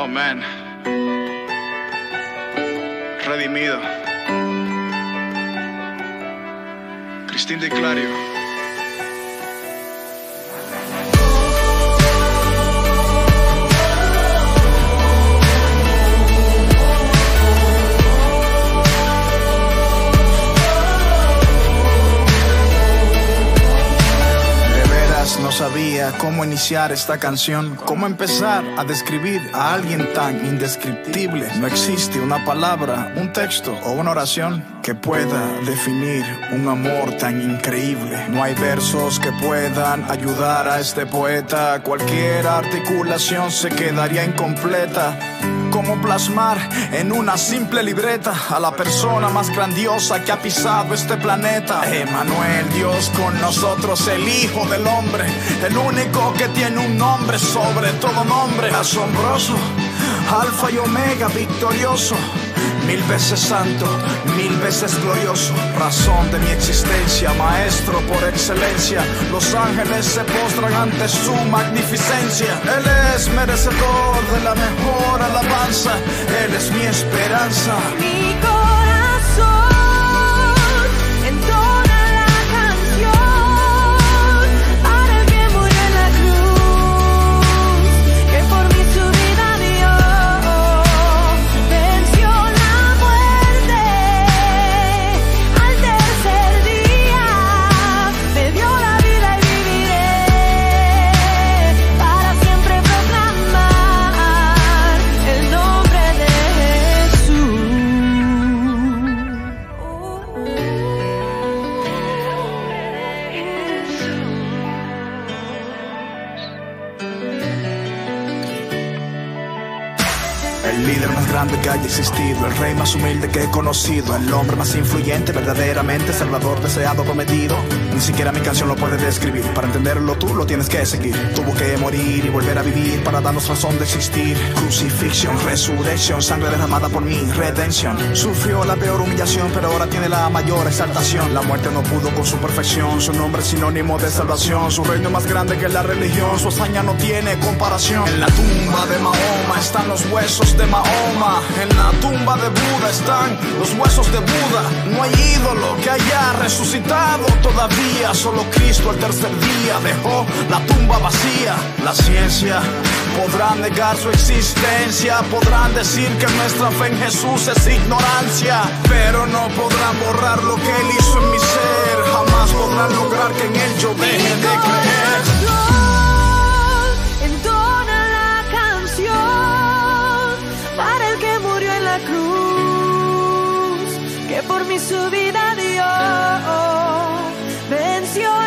man. Redimido. Cristín de Clario. No sabía cómo iniciar esta canción, cómo empezar a describir a alguien tan indescriptible. No existe una palabra, un texto o una oración que pueda definir un amor tan increíble. No hay versos que puedan ayudar a este poeta. Cualquier articulación se quedaría incompleta. ¿Cómo plasmar en una simple libreta a la persona más grandiosa que ha pisado este planeta? Emmanuel, Dios con nosotros, el Hijo del Hombre, el único que tiene un nombre sobre todo nombre. Asombroso, Alfa y Omega, victorioso, 1000 veces santo, 1000 veces glorioso, razón de mi existencia, maestro por excelencia. Los ángeles se postran ante su magnificencia. Él es merecedor de la mejor alabanza. Él es mi esperanza. Mi corazón entona la canción para el que murió en la cruz, que por mí su vida dio. Venció la muerte al tercer día, me dio la vida y viviré para siempre proclamar el nombre de Jesús. El líder más grande que haya existido, el rey más humilde que he conocido, el hombre más influyente, verdaderamente salvador, deseado, prometido. Ni siquiera mi canción lo puede describir. Para entenderlo tú lo tienes que seguir. Tuvo que morir y volver a vivir para darnos razón de existir. Crucifixión, resurrección, sangre derramada por mí, redención. Sufrió la peor humillación, pero ahora tiene la mayor exaltación. La muerte no pudo con su perfección, su nombre es sinónimo de salvación. Su reino es más grande que la religión, su hazaña no tiene comparación. En la tumba de Mahoma están los huesos de Mahoma. En la tumba de Buda están los huesos de Buda. No hay ídolo que haya resucitado todavía. Solo Cristo al tercer día dejó la tumba vacía. La ciencia podrá negar su existencia, podrán decir que nuestra fe en Jesús es ignorancia, pero no podrán borrar lo que Él hizo en mi ser. Jamás podrán lograr que en Él yo deje de creer. Entona la canción para el que murió en la cruz, que por mí su vida dio. Venció